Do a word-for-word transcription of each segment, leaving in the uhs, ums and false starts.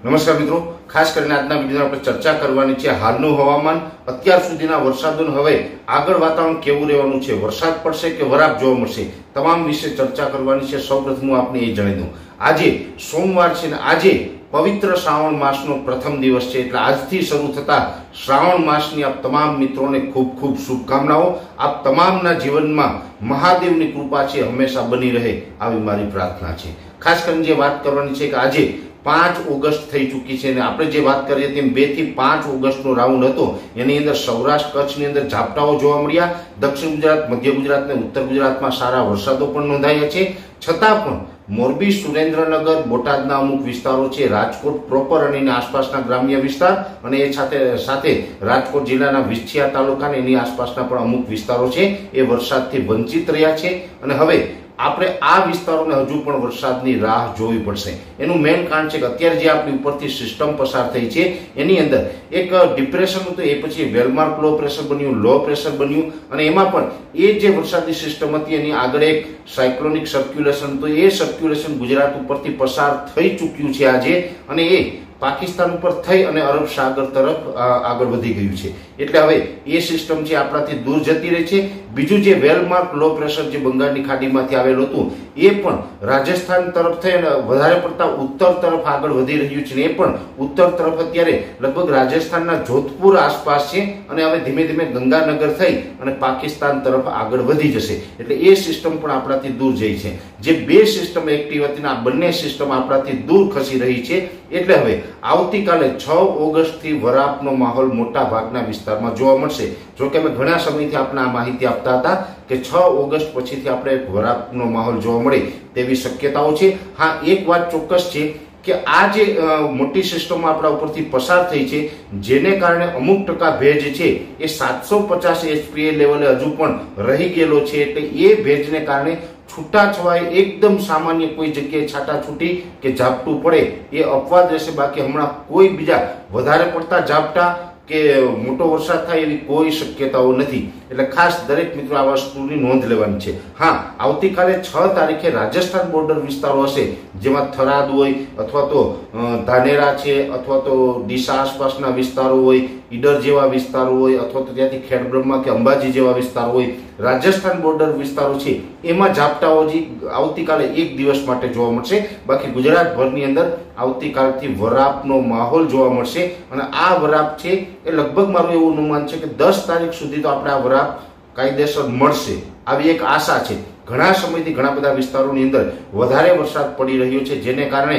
નમસ્કાર મિત્રો, ખાસ કરીને આજના વિડીયોમાં આપણે ચર્ચા કરવાની છે હાલનું હવામાન, અત્યાર સુધીના વરસાદનું હવે આગળ વાતાવરણ કેવું રહેવાનું છે, વરસાદ પડશે કે વરાપ જોવા મળશે, તમામ વિશે ચર્ચા કરવાની છે। સૌપ્રથમ હું આપને એ જણાવી દઉં, આજે સોમવાર છે ને આજે પવિત્ર શ્રાવણ માસનો પ્રથમ દિવસ છે, એટલે આજથી શરૂ થતા શ્રાવણ માસની આપ તમામ મિત્રોને ખૂબ ખૂબ શુભકામનાઓ। આપ તમામના જીવનમાં મહાદેવની કૃપા છે હંમેશા બની રહે આવી મારી પ્રાર્થના છે। ખાસ કરીને જે વાત કરવાની છે કે આજે પાંચ ઓગસ્ટ થઈ ચૂકી છે અને આપણે જે વાત કરીએ તેમ બે થી પાંચ ઓગસ્ટનો રાઉન્ડ હતો, એની અંદર સૌરાષ્ટ્ર કચ્છની અંદર ઝાપટાઓ જોવા મળ્યા, દક્ષિણ ગુજરાત, મધ્ય ગુજરાત અને ઉત્તર ગુજરાતમાં સારા વરસાદો પણ નોંધાયા છે। છતાં પણ મોરબી, સુરેન્દ્રનગર, બોટાદના અમુક વિસ્તારો છે, રાજકોટ પ્રોપર અને એની આસપાસના ગ્રામ્ય વિસ્તાર અને એ સાથે સાથે રાજકોટ જિલ્લાના વિછિયા તાલુકા અને એની આસપાસના પણ અમુક વિસ્તારો છે એ વરસાદથી વંચિત રહ્યા છે અને હવે આપણે આ વિસ્તારોને હજુ પણ વરસાદની રાહ જોવી પડશે। એનું મેઇન કારણ છે કે અત્યારે જે આપણી ઉપરથી સિસ્ટમ પસાર થઈ છે એની અંદર એક ડિપ્રેશન હતું, એ પછી વેલમાર્ક લો પ્રેશર બન્યું, લો પ્રેશર બન્યું અને એમાં પણ એ જે વરસાદી સિસ્ટમ હતી એની આગળ એક સાયક્લોનિક સર્ક્યુલેશન હતું, એ સર્ક્યુલેશન ગુજરાત ઉપરથી પસાર થઈ ચૂક્યું છે આજે અને એ પાકિસ્તાન ઉપર થઈ અને અરબ સાગર તરફ આગળ વધી ગયું છે, એટલે હવે એ સિસ્ટમ છે આપણાથી દૂર જતી રહી છે। બીજું જે વેલમાર્ક લો પ્રેશર જે બંગાળની ખાડીમાંથી આવેલું હતું એ પણ રાજસ્થાન તરફ થઈ અને વધારે પડતા ઉત્તર તરફ આગળ વધી રહ્યું છે, એ પણ ઉત્તર તરફ અત્યારે લગભગ રાજસ્થાનના જોધપુર આસપાસ છે અને હવે ધીમે ધીમે ગંગાનગર થઈ અને પાકિસ્તાન તરફ આગળ વધી જશે, એટલે એ સિસ્ટમ પણ આપણાથી દૂર જઈ છે। જે બે સિસ્ટમ એક્ટિવ હતી આ બંને સિસ્ટમ આપણાથી દૂર ખસી રહી છે, એટલે હવે આવતીકાલે છ ઓગસ્ટ થી વરાપનો માહોલ મોટા ભાગના વિસ્તારમાં જોવા મળશે। જો કે અમે ઘણા સમયથી આપણે આ માહિતી આપતા હતા કે છ ઓગસ્ટ પછીથી આપણે વરાપનો માહોલ જોવા મળે તેવી શક્યતાઓ છે। હા, એક વાત ચોક્કસ છે કે આ જે મોટી સિસ્ટમ આપણા ઉપરથી પસાર થઈ છે જેને કારણે અમુક ટકા ભેજ છે એ સાતસો પચાસ એચપીએ લેવલે હજુ પણ રહી ગયેલો છે, એટલે એ ભેજને કારણે છૂટાછવાય એકદમ સામાન્ય કોઈ જગ્યાએ છાટાછૂટી કે ઝાપટું પડે એ અપવાદ રહેશે, બાકી હમણાં કોઈ બીજા વધારે પડતા ઝાપટા કે મોટો વરસાદ થાય એવી કોઈ શક્યતાઓ નથી, એટલે ખાસ દરેક મિત્રો આ વસ્તુની નોંધ લેવાની છે। હા, આવતીકાલે છ તારીખે રાજસ્થાન બોર્ડર વિસ્તારો હશે જેમાં થરાદ હોય અથવા તો ધાનેરા છે અથવા તો ડીસા આસપાસના વિસ્તારો હોય, ઈડર જેવા વિસ્તારો હોય અથવા તો ત્યાંથી ખેડબ્રહ્મા કે અંબાજી જેવા વિસ્તારો હોય, રાજસ્થાન બોર્ડર વિસ્તારો છે એમાં ઝાપટાઓ જે આવતીકાલે એક દિવસ માટે જોવા મળશે, બાકી ગુજરાતભરની અંદર આવતીકાલથી વરાપનો માહોલ જોવા મળશે અને આ વરાપ છે એ લગભગ મારું એવું અનુમાન છે કે દસ તારીખ સુધી તો આપણે આ વરાપ કાયદેસર મળશે આવી એક આશા છે। ઘણા સમયથી ઘણા બધા વિસ્તારોની અંદર વધારે વરસાદ પડી રહ્યો છે જેને કારણે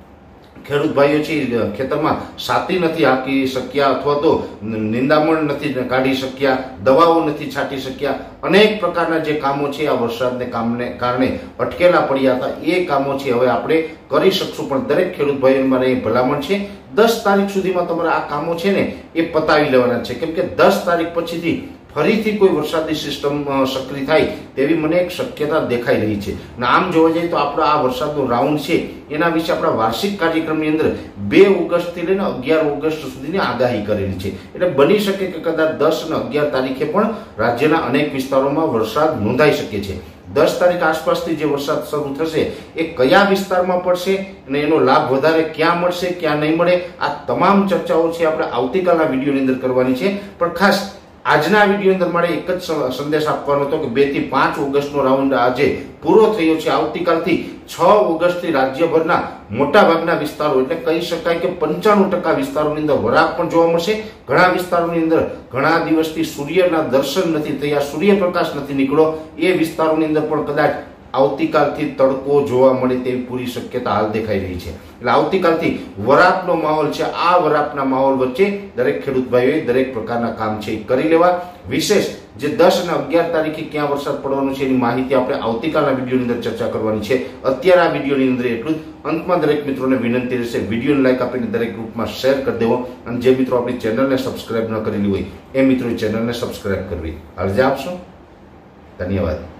ખેડૂત ભાઈઓ છે ખેતરમાં સાતી નથી હાંકી શક્યા અથવા તો નિંદામણ નથી કાઢી શક્યા, દવાઓ નથી છાંટી શક્યા, અનેક પ્રકારના જે કામો છે આ વરસાદને કામને કારણે અટકેલા પડ્યા હતા એ કામો છે હવે આપણે કરી શકશું, પણ દરેક ખેડૂત ભાઈઓ મારે એ ભલામણ છે દસ તારીખ સુધીમાં તમારે આ કામો છે ને એ પતાવી લેવાના છે, કેમ કે દસ તારીખ પછીથી ફરીથી કોઈ વરસાદી સિસ્ટમ સક્રિય થાય તેવી મને એક શક્યતા દેખાઈ રહી છે। અને આમ જોવા જઈએ તો આપણો આ વરસાદનો રાઉન્ડ છે એના વિશે આપણા વાર્ષિક કાર્યક્રમની અંદર બે ઓગસ્ટ થી લઈને અગિયાર ઓગસ્ટ સુધીની આગાહી કરેલી છે, એટલે બની શકે કે કદાચ દસ અને અગિયાર તારીખે પણ રાજ્યના અનેક વિસ્તારોમાં વરસાદ નોંધાઈ શકે છે। દસ તારીખ આસપાસથી જે વરસાદ શરૂ થશે એ કયા વિસ્તારમાં પડશે અને એનો લાભ વધારે ક્યાં મળશે ક્યાં નહીં મળે, આ તમામ ચર્ચાઓ છે આપણે આવતીકાલના વિડીયોની અંદર કરવાની છે। પણ ખાસ આજના વિડીયો અંદર મારે એક જ સંદેશ આપવાનો હતો કે બે થી પાંચ ઓગસ્ટનો રાઉન્ડ આજે પૂરો થયો છે। આવતીકાલથી છ ઓગસ્ટ થી રાજ્યભરના મોટા ભાગના વિસ્તારો એટલે કહી શકાય કે પંચાણું ટકા વિસ્તારોની અંદર વરાપ પણ જોવા મળશે। ઘણા વિસ્તારોની અંદર ઘણા દિવસથી સૂર્યના દર્શન નથી થયા, સૂર્યપ્રકાશ નથી નીકળ્યો, એ વિસ્તારોની અંદર પણ કદાચ આવતીકાલથી તડકો જોવા મળે તેવી પૂરી શક્યતા હાલ દેખાઈ રહી છે, એટલે આવતીકાલથી વરાપનો માહોલ છે, આ વરાપના માહોલ વચ્ચે દરેક ખેડૂત ભાઈઓએ દરેક પ્રકારના કામ છે કરી લેવા। વિશેષ જે દસ અને અગિયાર તારીખે ક્યાં વરસાદ પડવાનો છે એની માહિતી આપણે આવતીકાલના વિડીયોની અંદર ચર્ચા કરવાની છે। અત્યારે આ વિડીયોની અંદર એટલું જ। અંતમાં દરેક મિત્રોને વિનંતી રહેશે વિડીયોને લાઈક આપીને દરેક ગ્રુપમાં શેર કરી દેવો અને જે મિત્રો આપણી ચેનલને સબસ્ક્રાઇબ ન કરેલી હોય એ મિત્રો ચેનલને સબસ્ક્રાઇબ કરવી। અરજી આપશો। ધન્યવાદ।